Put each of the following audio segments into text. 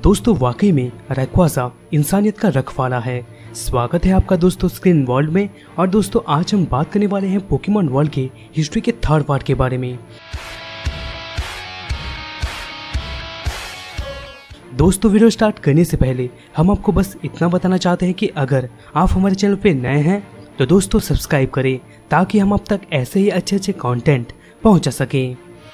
दोस्तों वाकई में रैक्वाजा इंसानियत का रखवाला है। स्वागत है आपका दोस्तों स्क्रीन वर्ल्ड में। और दोस्तों आज हम बात करने वाले हैं पोकेमॉन वर्ल्ड के हिस्ट्री के थर्ड पार्ट के बारे में। दोस्तों वीडियो स्टार्ट करने से पहले हम आपको बस इतना बताना चाहते हैं कि अगर आप हमारे चैनल पे नए हैं तो दोस्तों सब्सक्राइब करें ताकि हम आप तक ऐसे ही अच्छे कंटेंट पहुंचा सकें।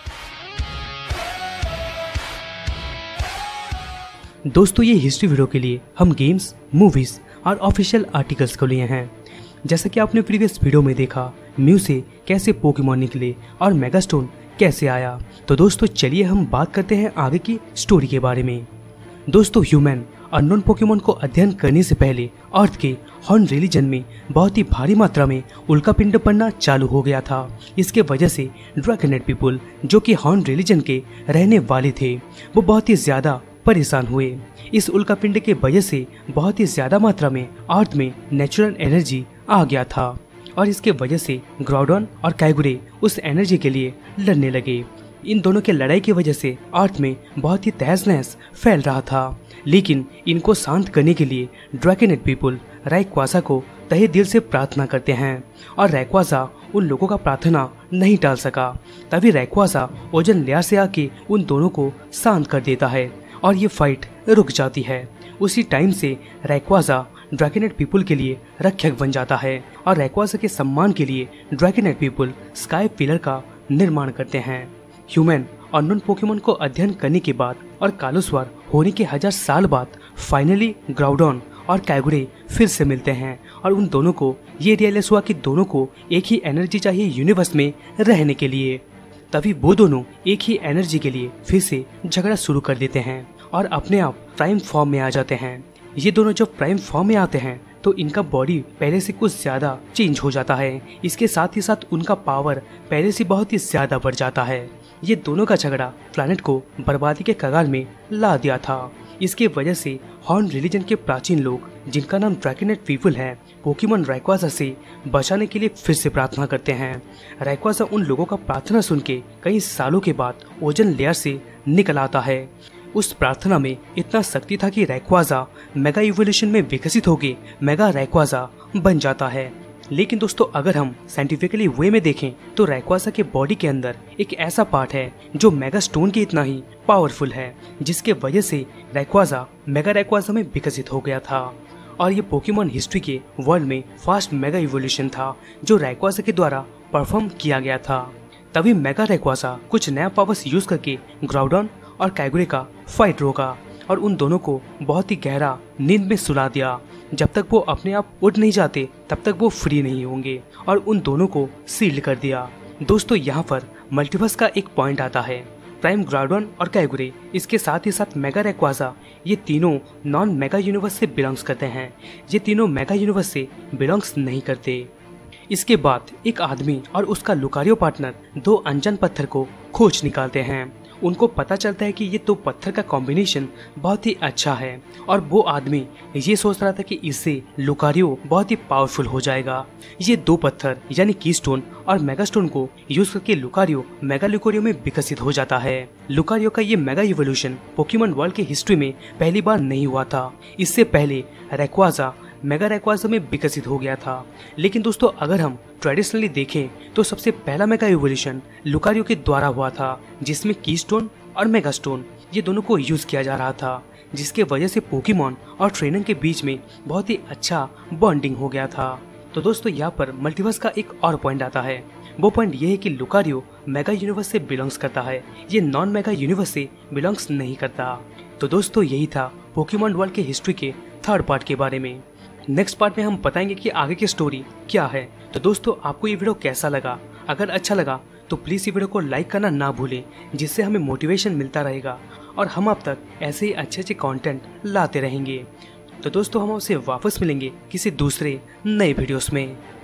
दोस्तों ये हिस्ट्री वीडियो के लिए हम गेम्स, मूवीज और ऑफिशियल आर्टिकल्स को लिए हैं। जैसा कि आपने प्रीवियस वीडियो में देखा म्यू से कैसे पोकेमॉन निकले और मेगास्टोन कैसे आया, तो दोस्तों चलिए हम बात करते हैं आगे की स्टोरी के बारे में। दोस्तों ह्यूमन अननोन पोकेमॉन को अध्ययन करने से पहले अर्थ के हॉर्न रिलीजन में बहुत ही भारी मात्रा में उल्कापिंड पड़ना चालू हो गया था। इसके वजह से ड्रैगनेट पीपुल जो कि हॉर्न रिलीजन के रहने वाले थे वो बहुत ही ज्यादा परेशान हुए। इस उल्कापिंड के वजह से बहुत ही ज्यादा मात्रा में अर्थ में नेचुरल एनर्जी आ गया था और इसके वजह से ग्राउडन और काइगुरे उस एनर्जी के लिए लड़ने लगे। इन दोनों के लड़ाई की वजह से अर्थ में बहुत ही तहस नहस फैल रहा था, लेकिन इनको शांत करने के लिए ड्रैगनेट पीपुल रैक्वाजा को तहे दिल से प्रार्थना करते हैं और रैक्वाजा उन लोगों का प्रार्थना नहीं टाल सका। तभी रैक्वाजा ओजन लेयर से आके उन दोनों को शांत कर देता है और ये फाइट रुक जाती है। उसी टाइम से रैक्वाजा ड्रैगनेट पीपुल के लिए रक्षक बन जाता है और रैक्वाजा के सम्मान के लिए ड्रैगनेट पीपुल स्काई पिलर का निर्माण करते हैं। ह्यूमन अननोन पोकेमॉन को अध्ययन करने के बाद और कालोस्वर होने के 1000 साल बाद फाइनली ग्राउडन और काइगुरे फिर से मिलते हैं और उन दोनों को ये रियलाइज हुआ कि दोनों को एक ही एनर्जी चाहिए यूनिवर्स में रहने के लिए। तभी वो दोनों एक ही एनर्जी के लिए फिर से झगड़ा शुरू कर देते हैं और अपने आप प्राइम फॉर्म में आ जाते हैं। ये दोनों जब प्राइम फॉर्म में आते हैं तो इनका बॉडी पहले से कुछ ज्यादा चेंज हो जाता है। इसके साथ ही साथ उनका पावर पहले से बहुत ही ज्यादा बढ़ जाता है। ये दोनों का झगड़ा प्लैनेट को बर्बादी के कगार में ला दिया था। इसके वजह से हॉर्न रिलीजन के प्राचीन लोग जिनका नाम ड्रैगनेट पीपुल है पोकेमॉन रैक्वाजा से बचाने के लिए फिर से प्रार्थना करते हैं। रैक्वाजा उन लोगों का प्रार्थना सुन के कई सालों के बाद ओजन लेयर से निकल आता है। उस प्रार्थना में इतना शक्ति था कि रैक्वाजा मेगा इवोल्यूशन में विकसित होकर मेगा रैक्वाजा बन जाता है। लेकिन दोस्तों अगर हम साइंटिफिकली वे में देखें तो रैक्वाजा के बॉडी के अंदर एक ऐसा पार्ट है जो मेगा स्टोन के इतना ही पावरफुल है, जिसके वजह से रैक्वाजा मेगा रैक्वाजा में विकसित हो गया था। और ये पोकेमॉन हिस्ट्री के वर्ल्ड में फर्स्ट मेगा इवोल्यूशन था जो रैक्वाजा के द्वारा परफॉर्म किया गया था। तभी मेगा रैक्वाजा कुछ नया पावर्स यूज करके ग्राउडन और काइगुरे का फाइट रोका और उन दोनों को बहुत ही गहरा नींद में सुला दिया। जब तक वो अपने आप उठ नहीं जाते तब तक वो फ्री नहीं होंगे और उन दोनों को सील्ड कर दिया। दोस्तों यहाँ पर मल्टीवर्स का एक पॉइंट आता है। प्राइम ग्राउडन और काइगुरे इसके साथ ही साथ मेगा रैक्वाजा ये तीनों नॉन मेगा यूनिवर्स से बिलोंग्स करते हैं। ये तीनों मेगा यूनिवर्स से बिलोंग्स नहीं करते। इसके बाद एक आदमी और उसका लुकारियो पार्टनर दो अनजान पत्थर को खोज निकालते हैं। उनको पता चलता है कि ये दो पत्थर का कॉम्बिनेशन बहुत ही अच्छा है और वो आदमी ये सोच रहा था कि इससे लुकारियो बहुत ही पावरफुल हो जाएगा। ये दो पत्थर यानी कीस्टोन और मेगास्टोन को यूज करके लुकारियो मेगा लुकारियो में विकसित हो जाता है। लुकारियो का ये मेगा इवोल्यूशन पोकेमॉन वर्ल्ड के हिस्ट्री में पहली बार नहीं हुआ था। इससे पहले रैक्वाजा मेगा रैक्वाजा में विकसित हो गया था। लेकिन दोस्तों अगर हम ट्रेडिशनली देखें तो सबसे पहला मेगा इवोल्यूशन लुकारियो के द्वारा हुआ था, जिसमें कीस्टोन और मेगास्टोन ये दोनों को यूज किया जा रहा था, जिसके वजह से पोकेमॉन और ट्रेनर के बीच में बहुत ही अच्छा बॉन्डिंग हो गया था। तो दोस्तों यहाँ पर मल्टीवर्स का एक और पॉइंट आता है। वो पॉइंट ये है कि लुकारियो मेगा यूनिवर्स से बिलोंग्स करता है, ये नॉन मेगा यूनिवर्स से बिलोंग्स नहीं करता। तो दोस्तों यही था पोकेमॉन वर्ल्ड के हिस्ट्री के थर्ड पार्ट के बारे में। नेक्स्ट पार्ट में हम बताएंगे कि आगे की स्टोरी क्या है। तो दोस्तों आपको ये वीडियो कैसा लगा? अगर अच्छा लगा तो प्लीज़ ये वीडियो को लाइक करना ना भूलें, जिससे हमें मोटिवेशन मिलता रहेगा और हम आप तक ऐसे ही अच्छे कंटेंट लाते रहेंगे। तो दोस्तों हम आपसे वापस मिलेंगे किसी दूसरे नए वीडियोस में।